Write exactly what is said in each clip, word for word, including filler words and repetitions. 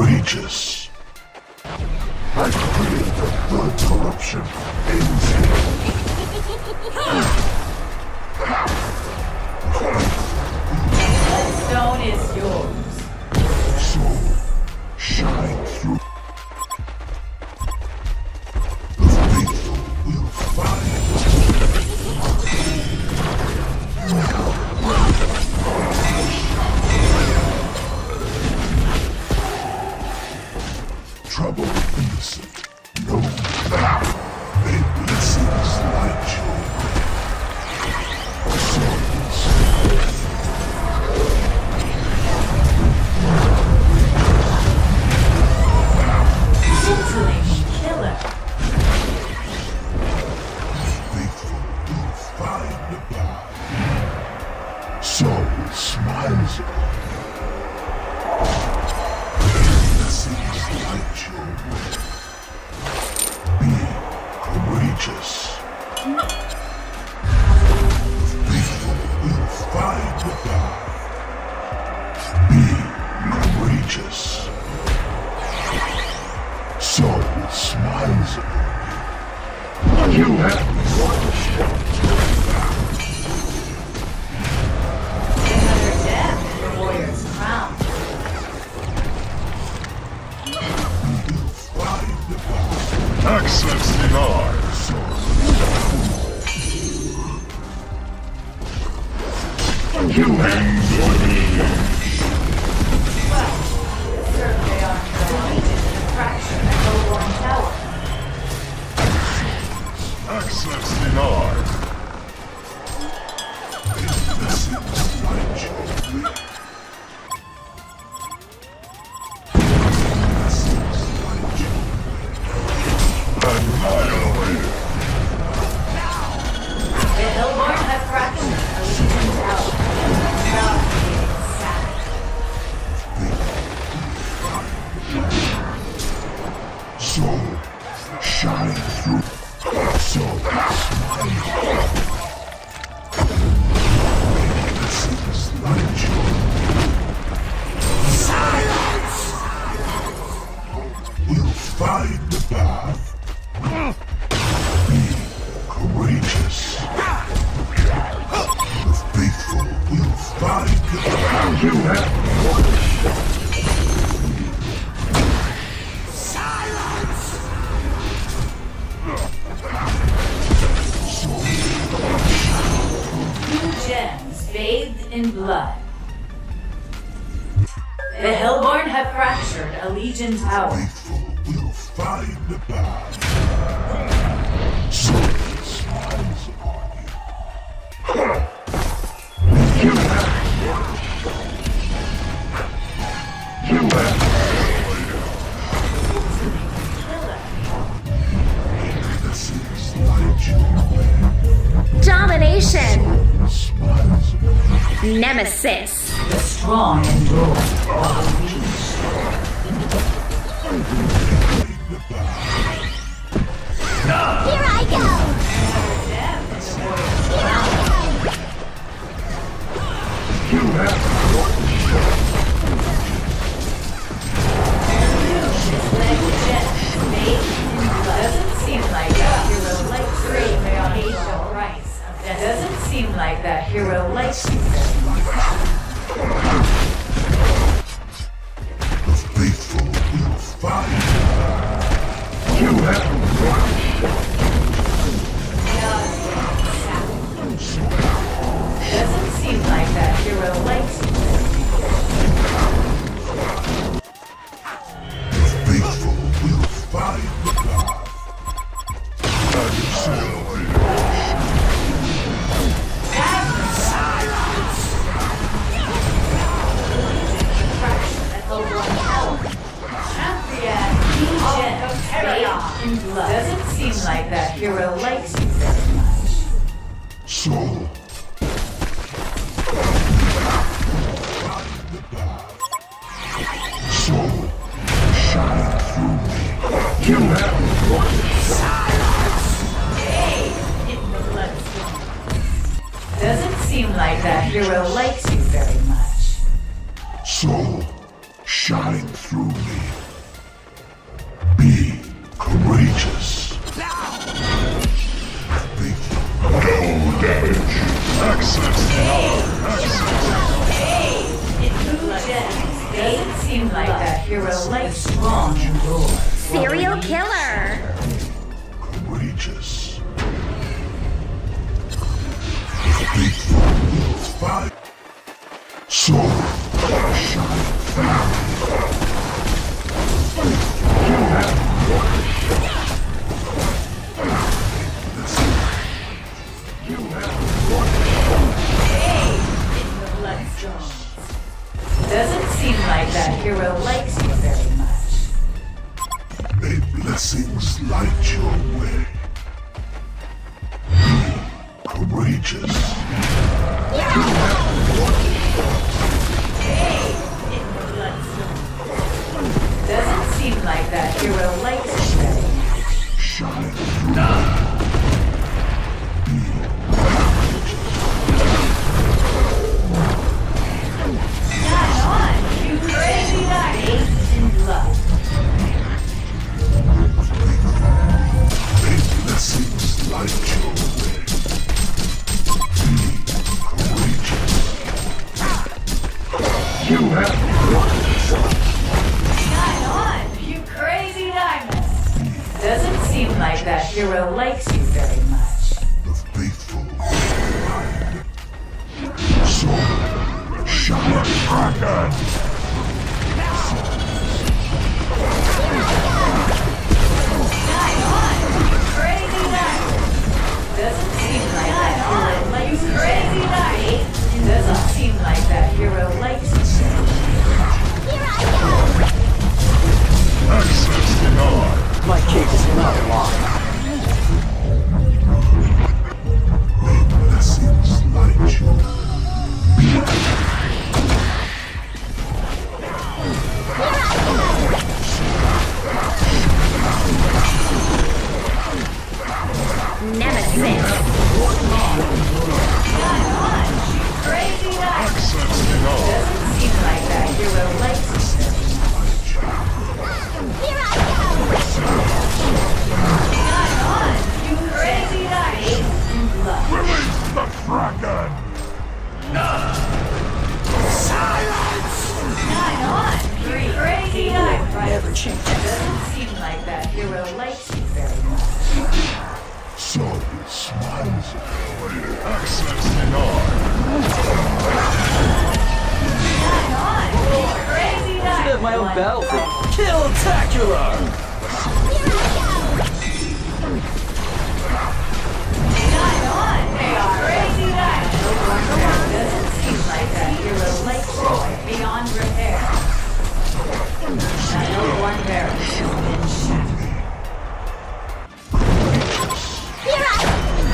Courageous. I create the blood corruption ends here. Bloodstone is yours. So, shine through. The faithful will find. Trouble innocent. No now. May blessings light your way. Souls. Scintillating killer. Faithful will find the path. Soul smiles upon you. Blessings light your way. Be courageous. The faithful will find the path. Be courageous. Soul smiles upon you. You have Another death in the warrior's crown. find the path. Access denied. You have Well, certainly are deleted in a fraction at Hellborn Tower. Access denied. blessings light your way. Annihilated. The Hellborn have fractured a Legion Tower. Now creating savage. Soul, shine through. Soul, smile. Blessings light your way. Silence! We'll find the path. Be courageous. The faithful will find the path. You have Two gems bathed in blood. The Hellborn have fractured a Legion Tower. faithful will find the path. Soul smiles upon you. You have You have blessings light your way. Domination! Smiles upon you. Nemesis! The strong endure. Here I go! You have Doesn't seem like that hero likes great Asia Price. That doesn't seem like that hero likes you. the faithful will find the path. You have Doesn't seem like that hero likes you. the faithful will find the path. At Hellborn Tower. Champion, gems, in blood. Doesn't seem like that hero likes you very much. Soul. Soul, shine through me. You have Hey, hitting the bloodstone. Doesn't seem like that hero likes you very much. soul, Shine through me. Be courageous. No damage. Access denied. Access. Hey! It's Blue Gems. Doesn't seem like that hero likes strong and roar. Serial killer. Courageous. Faithful will fight. So, shine through. You have one shot. You have one shot. Hey! In the Bloodstones. Doesn't seem like that hero likes you very much. May blessings light your way. Be courageous. Hey! In the Bloodstones. Doesn't seem like that hero likes you very much. Shine through. Shine on, you crazy knight! Ace in blood. May blessings light your way. Be courageous. You have one shot. Shine on, you crazy diamond! Doesn't seem like that hero likes you very much. The faithful ride. So, shine dragon. Shine on, you crazy diamond! Doesn't seem like that hero likes you crazy diamond! Doesn't seem like that hero likes you very much. Here I go. Access denied. My cake is not locked. May blessings light you. Nemesis. Shine on, you crazy diamond! Access denied. Doesn't seem like that hero likes you very much. Here I go. Shine on, you crazy diamond! Ace in blood. Release the dragon. Shine on, you crazy diamond! Never change. Doesn't seem like that hero likes you very much. So he smiles at you. Access denied. Shine on, you crazy I have diamond! my own battlefield. Kill-tacular! Shine on, you crazy diamond! Doesn't seem like that hero likes you beyond repair. Shadow one barrel has been shattered. Here I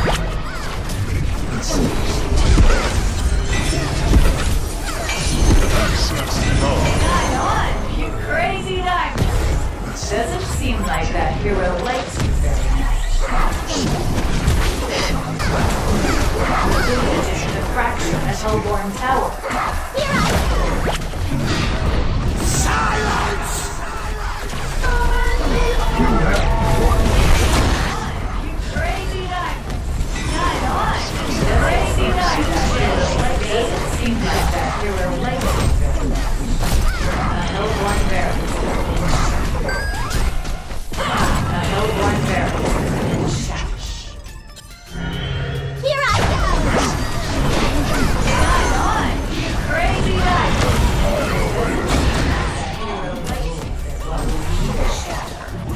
Access denied. Shine on, you crazy diamond! Doesn't seem like that hero likes you very much. The fracture at Hellborn Tower. You crazy diamond! Shine on, you crazy diamond! Doesn't seem like that hero likes you very much. The Hellborn Barrel has been shattered. The Hellborn Barrel has been shattered. Here I go. Shine on, you crazy diamond! Hero likes you very much.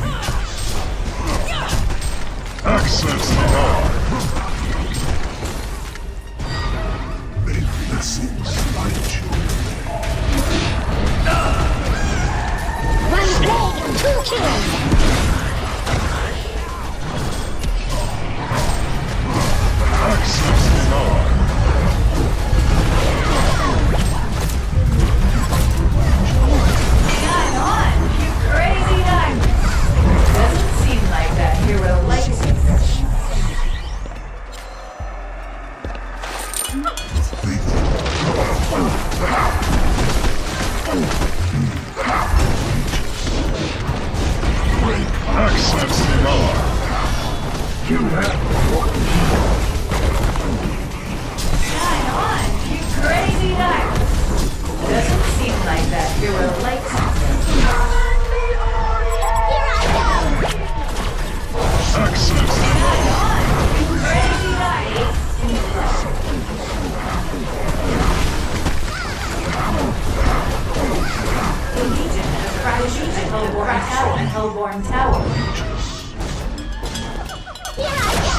Access denied. May blessings light you. One blade, two kills. Access denied. Shine on, you crazy diamond! Doesn't seem like that hero likes you very much. Faithful. Access denied. You have Shine on, you crazy diamond! Doesn't seem like that hero likes something. Here I go! Access Shine denied. on, you crazy diamond! The Legion has crashed at Hellborn Tower and Hellborn Tower. Here I go!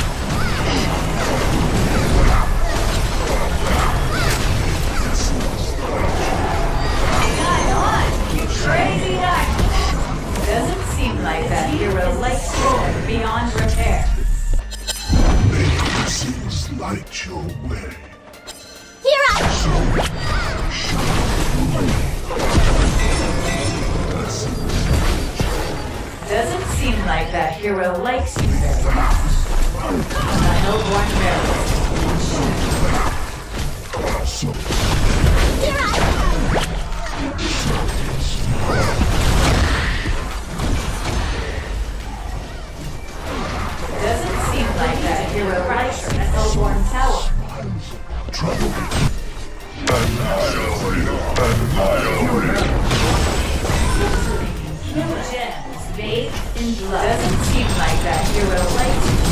Shine on, you crazy diamond! Doesn't seem like that hero likes going beyond repair. make blessings light your way. Here I go! Doesn't seem like that hero likes you very much. The Hellborn Barrel. So Here I Doesn't seem like that hero likes you at Hellborn Tower. trouble. Kill gems bathed in blood. Doesn't seem like that hero likes you.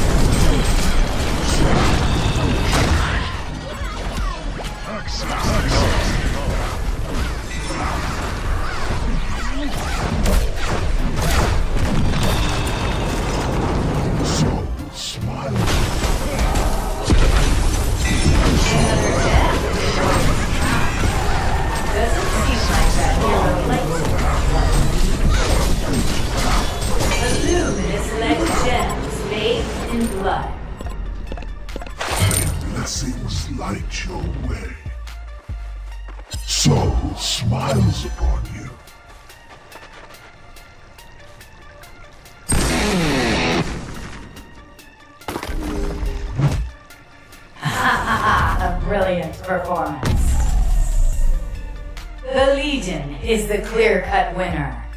Access denied. So smile. Another gem. Doesn't seem like that hero likes you. Illuminous like gems bathed in blood. Blessings light your way. Soul smiles upon you. A brilliant performance. The Legion is the clear-cut winner.